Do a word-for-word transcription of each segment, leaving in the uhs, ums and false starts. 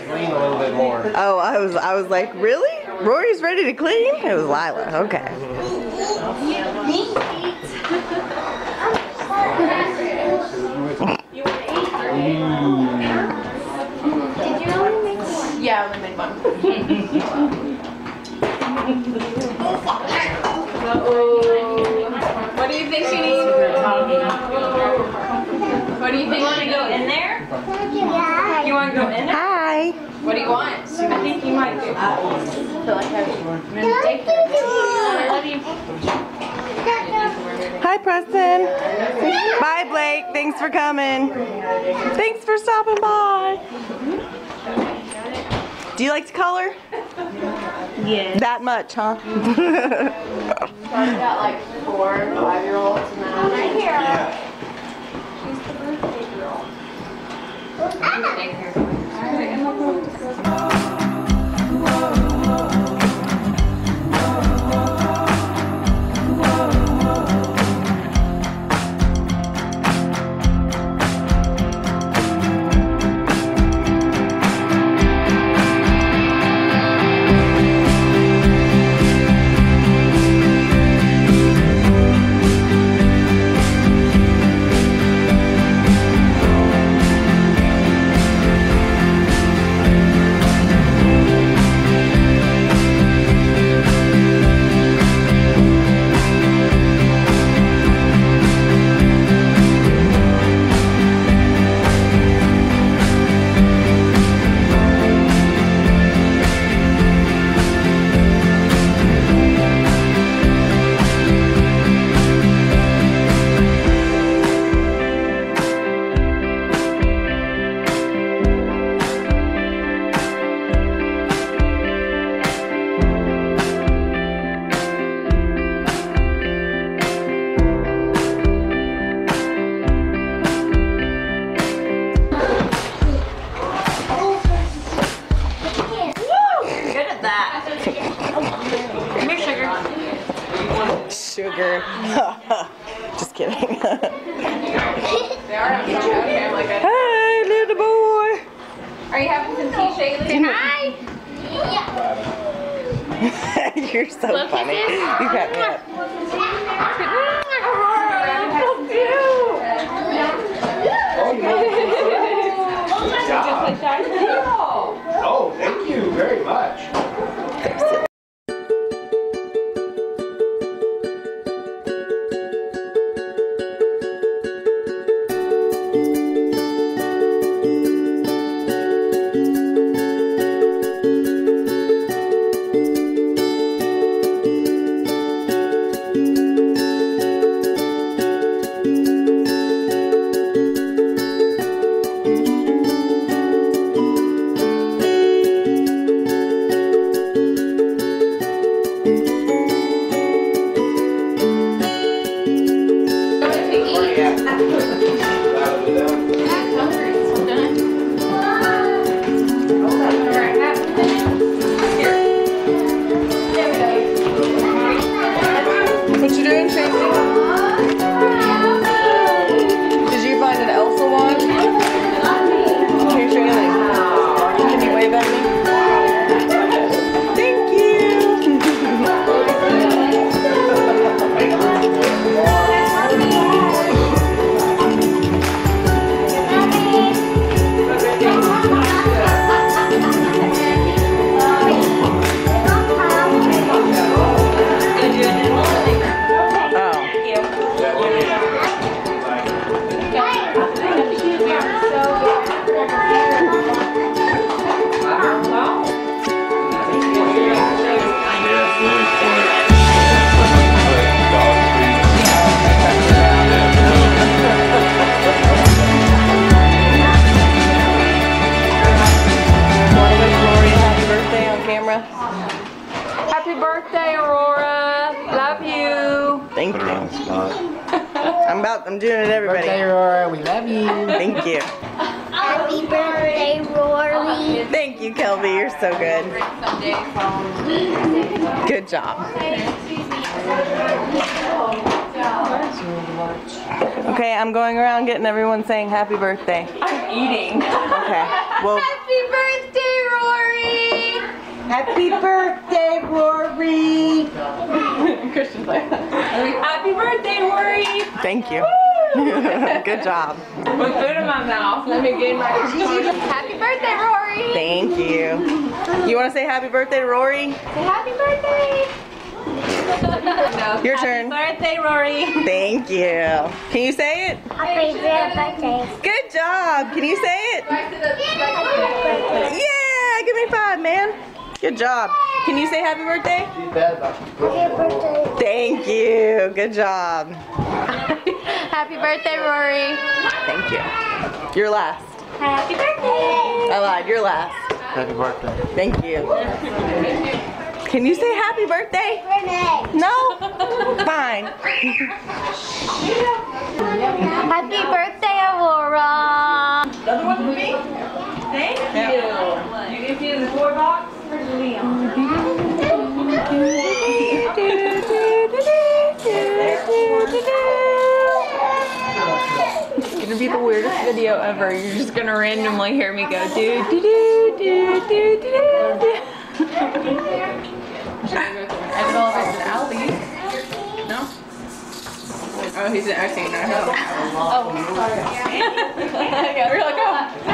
clean a little bit more. Oh, I was I was like, really? Rory's ready to clean? It was Lila. Okay. You want to eat? Did you only make one? Yeah, I only made one. Uh-oh. What do you think she needs? What do you think? You want to go in there? Yeah. You want to go in there? Hi. What do you want? I think you might do. I feel like I'm going to take her. Hi, Preston. Bye, Blake. Thanks for coming. Thanks for stopping by. Do you like to color? Yeah. That much, huh? I've got like four five-year-olds and then I'm right here. Yeah. She's the birthday girl. Sugar. Just kidding. Hey, little boy. Are you having some tea, Shaylee? Hi. You're so Look funny. at this. You crack me up. Aurora, so cute. Oh, thank you very much. Happy birthday, Aurora. Love you. Thank you. I'm about, I'm doing it, everybody. Birthday, Aurora. We love you. Thank you. Happy birthday, Rory. Thank you, Kelby. You're so good. Good job. Okay, I'm going around getting everyone saying happy birthday. I'm eating. Okay. Well. Happy birthday, Happy birthday, Rory. Christian's like, happy birthday, Rory. Thank you. Good job. With food in my mouth. Let me get my happy birthday, Rory. Thank you. You want to say happy birthday to Rory? Say happy birthday. No. Your turn. Happy birthday, Rory. Thank you. Can you say it? Happy birthday. Good job. Can you say it? Yeah, give me five, man. Good job. Can you say happy birthday? Happy birthday. Thank you. Good job. Happy birthday, Rory. Thank you. You're last. Happy birthday. I lied. You're last. Happy birthday. Thank you. Can you say happy birthday? Renee. No? Fine. Happy birthday, Aurora. Another one for me? Thank you. You can see the four box for Leon. It's gonna be the weirdest video ever. You're just gonna randomly hear me go do do do do do do do. Should I go through and edit all of it in Allie? No? Oh, he's an acting now. Oh, sorry. Yeah, we're like, oh.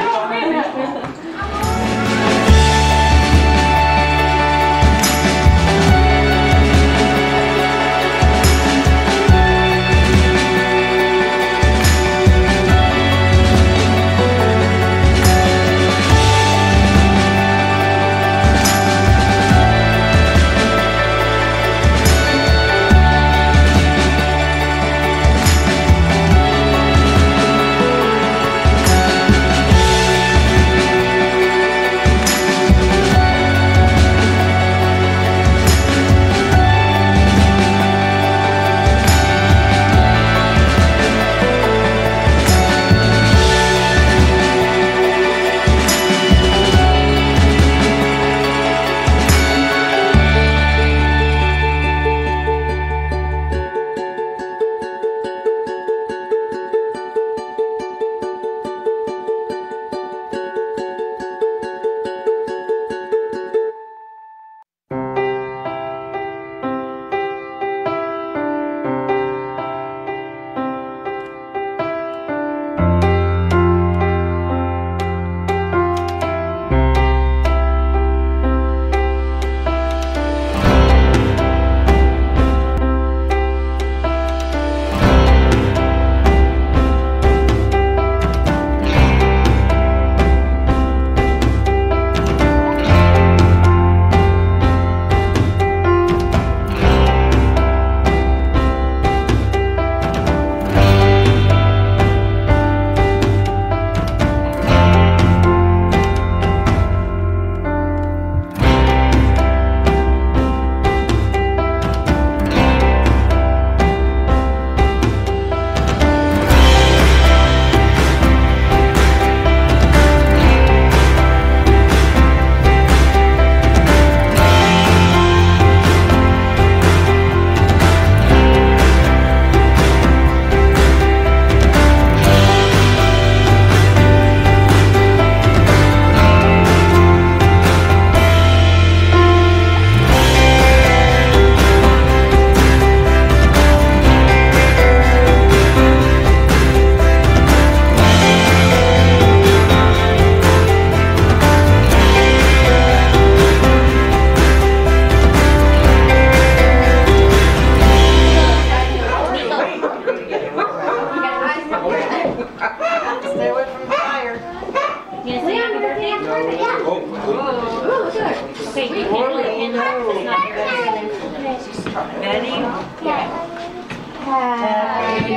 Happy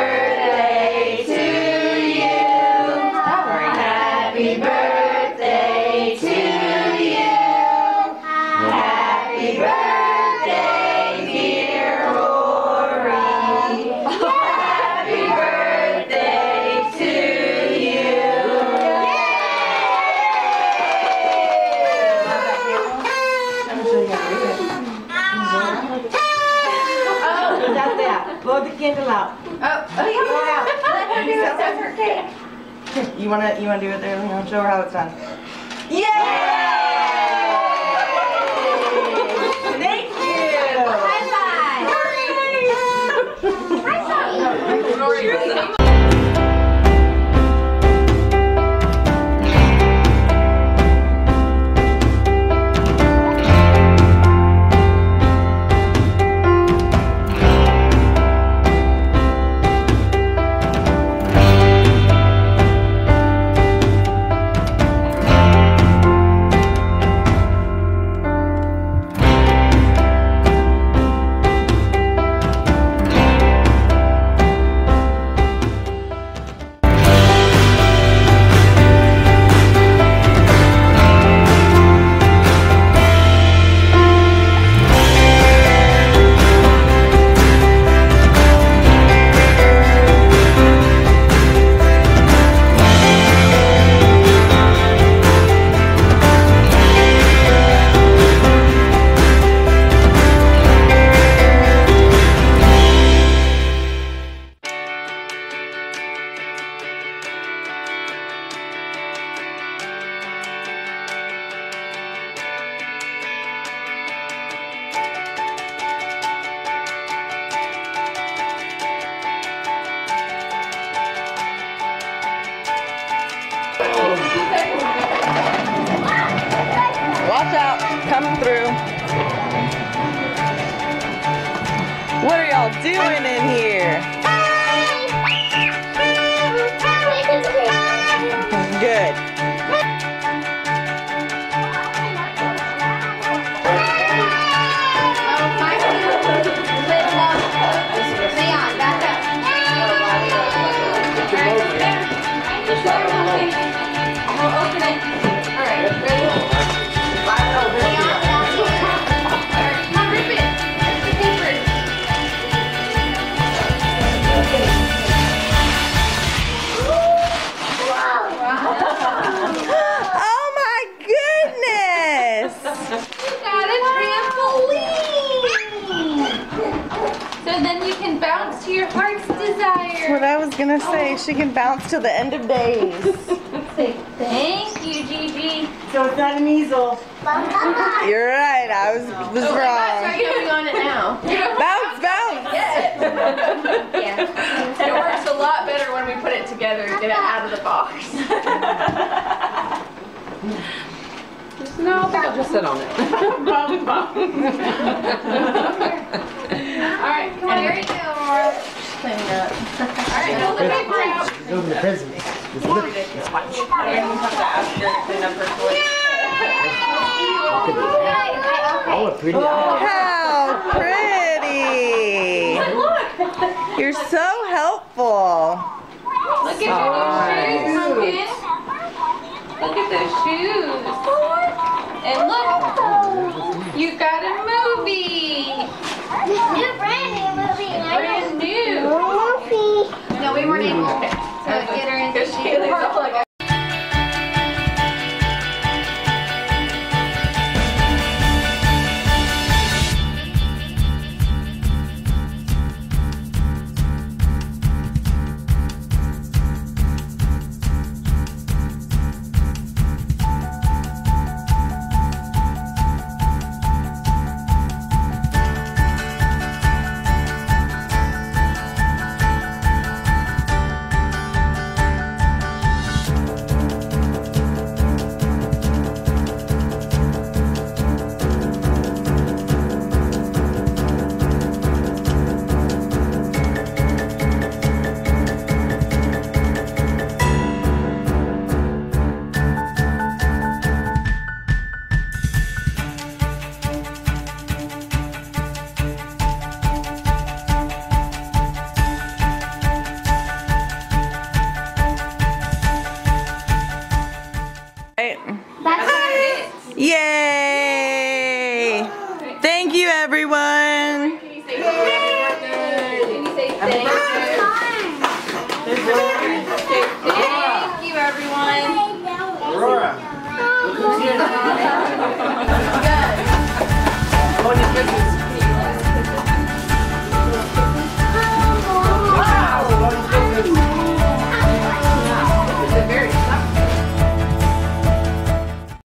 birthday to you. Happy birthday to you. Happy birthday, dear Rory. Happy birthday to you. That's that. Blow the candle out. Oh, oh yeah. Blow it out. Let her do it. That's her cake. You wanna you wanna do it there? You know, show her how it's done. Yay! out. Come through. What are y'all doing in here? Good. Leon, back up. We'll open it. Alright, ready? Alright, come on, rip it. Rip the paper. Oh my goodness! You got a trampoline! So then you can bounce to your heart's desire. What I was gonna say, she can bounce till the end of days. Say thank you, Gigi. So it's not a measles. You're right, I was, was Oh my gosh, wrong. are you going on it now? Bounce, bounce! Yeah. It works a lot better when we put it together and get it out of the box. No, I think I'll just sit on it. Alright, and here you go, Aurora. Clean it up. Alright, pull the paper out. Go to the prison. It's good. It's fine. I'm going to have to ask her to clean up her toys. Oh, a pretty eye. How pretty! Look! You're so helpful. Look at your shoes, pumpkin. Look at those shoes. And look, you got a movie. New brand new movie. Brand new. Movie. No, we weren't able to get her into she all like Yay! Thank you, everyone. Can you say Can you say thank you? Say thank you, everyone. Aurora. Look who's here.